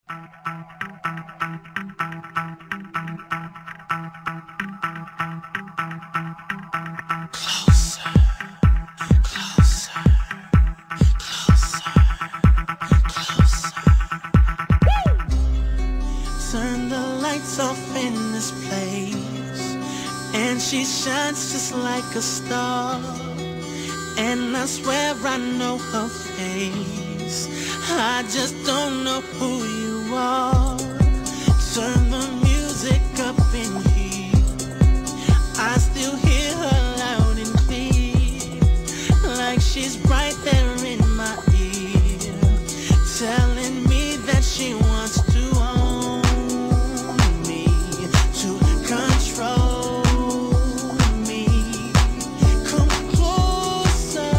Turn the lights off in this place, and she shines just like a star. And I swear I know her face, I just don't know who you are. Turn the music up in here, I still hear her loud and clear, like she's right there in my ear, telling me that she wants to own me, to control me. Come closer,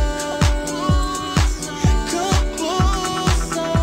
come closer,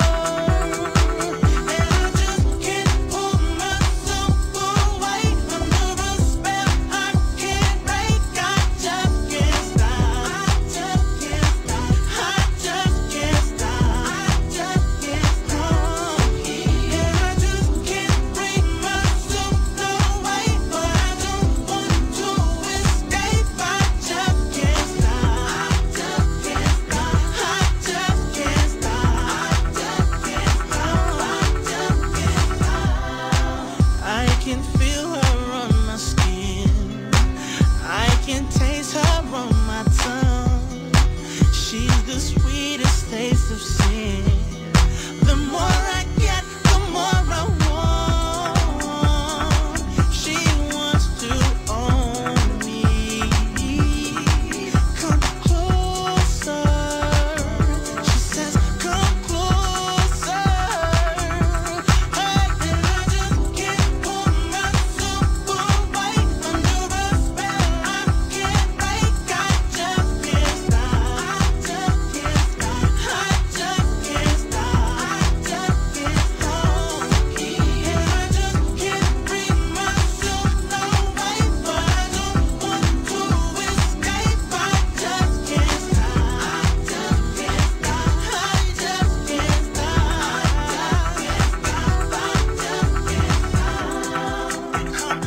and I just can't pull myself away under a spell I can't break. I just can't stop, I just can't stop, I just can't stop, I just can't stop. And I just can't bring myself away, but I don't want to escape. I just can't stop, I just can't stop, I just can't stop, I just can't stop, I just can't stop. I can feel her on my skin, I can taste her on my tongue. She's the sweetest taste of sin. The more I get, the more I want. She wants to own me. Come closer, she says, come closer. Hey, and I just can't pull myself away under a spell I can't break. I just can't stop, I just can't stop, I just can't stop, I just can't stop. And I just can't bring myself away, but I don't want to escape. I just can't stop, I just can't stop, I just can't stop, I just can't stop, I just can't stop. Come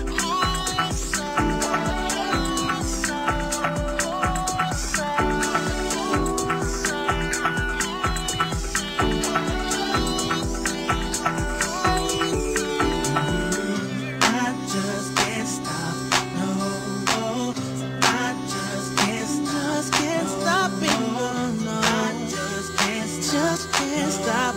I just can't stop, no, I just can't stop it, no, I just can't stop.